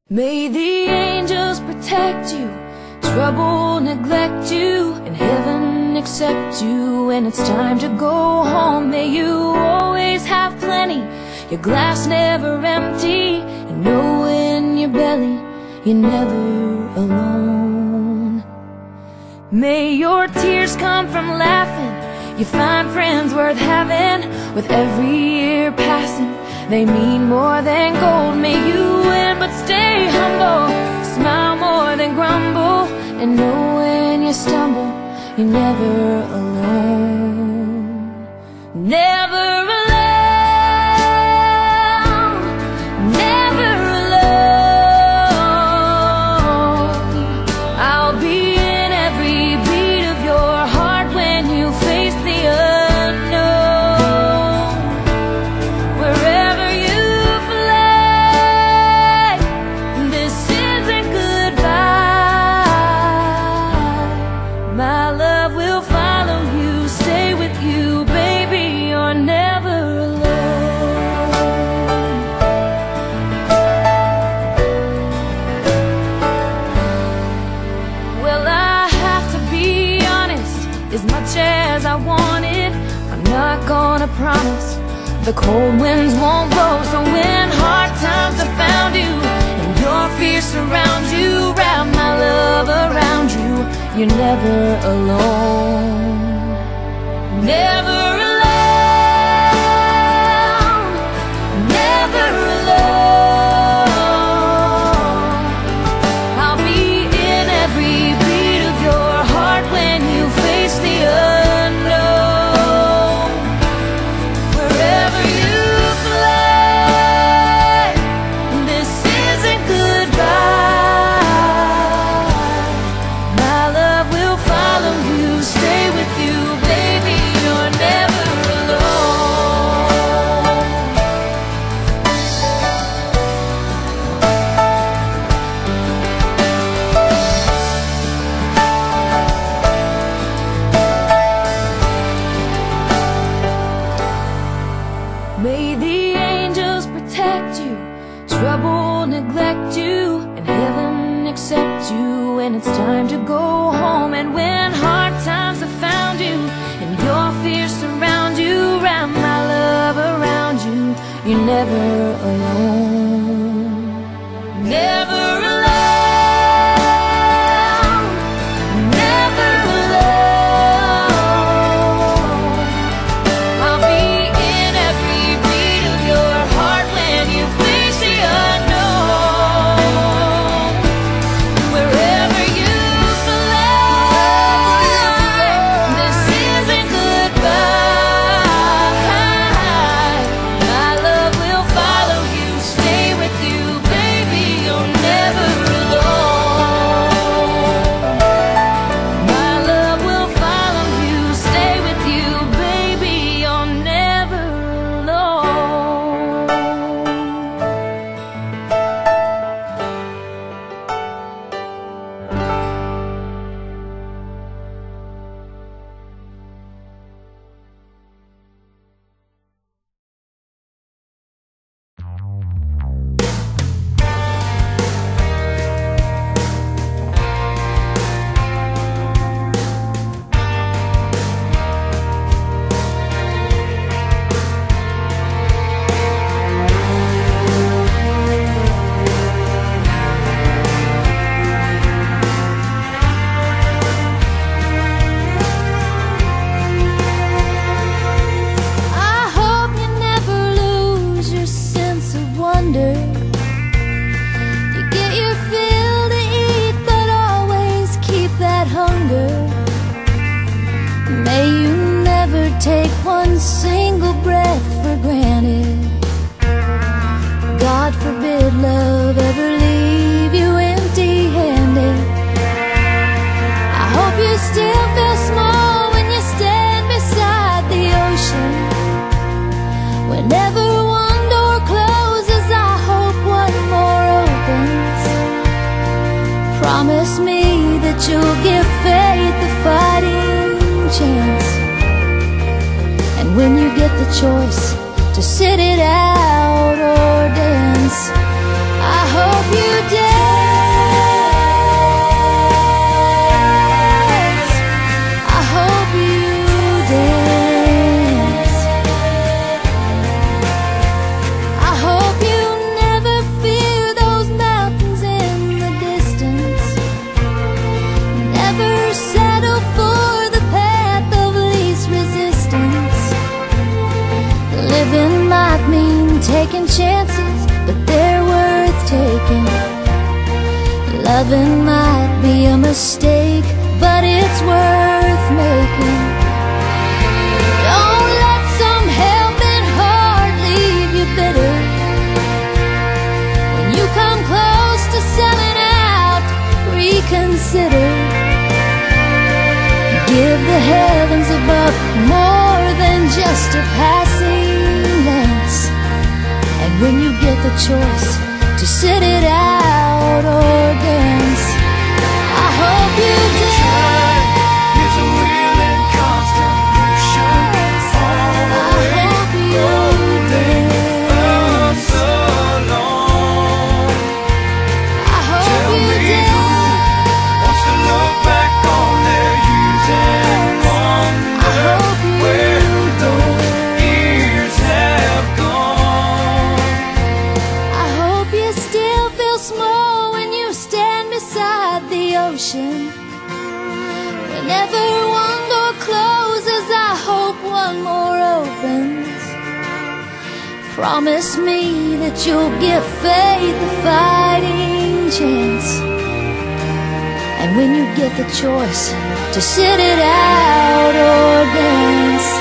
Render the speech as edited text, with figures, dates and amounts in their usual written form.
May the angels protect you, trouble neglect you, and heaven accept you when it's time to go home. May you always have plenty, your glass never empty, and know in your belly you're never alone. May your tears come from laughing, you find friends worth having. With every year passing, they mean more than gold. May you win but stay humble, smile more than grumble, and know when you stumble, you're never alone. Never alone, never alone. I'll be in every beat of your heart when you face the unknown. Wherever you fly, this isn't goodbye. My love will follow you, stay with you, baby, you're never alone. Well, I have to be honest, as much as I want it, I'm not gonna promise the cold winds won't blow. So when hard times have found you and your fear surrounds you, wrap my love around you, you're never alone. Never alone, never alone. I'll be in every beat of your heart when you face the unknown. Wherever you fly, this isn't goodbye. My love will follow you, stay with you, baby, you're never alone. May the angels protect you, trouble neglect you, and heaven accept you when it's time to go home. And when hard times have found you and your fears surround you, wrap my love around you, you're never alone. Never alone, never alone. I'll be in every beat of your heart when you face the unknown. Wherever you fly, this isn't goodbye. My love will follow you, stay with you, baby, you're never alone. My love will follow you, stay with you, baby, you're never alone. I hope you never lose your sense of wonder. You get your fill to eat, but always keep that hunger. May you never take one single breath for granted. God forbid love ever leave you empty-handed. I hope you still feel small when you stand beside the ocean. Whenever one door closes, I hope one more opens. Promise me that you'll give faith a fighting chance. And when you get the choice to sit it out or dance, I hope you dance. Loving might be a mistake, but it's worth making. Don't let some helping heart leave you bitter. When you come close to selling out, reconsider. Give the heavens above more than just a passing glance. And when you get the choice to sit it out or dance, I hope you dance. Is a wheel in constant motion, always rolling us along. I hope Tell you me dance. who wants to look back on their years and wonder where those years have gone. I hope you still feel small when you stand beside the ocean. Whenever one door closes, I hope one more opens. Promise me that you'll give faith a fighting chance. And when you get the choice to sit it out or dance,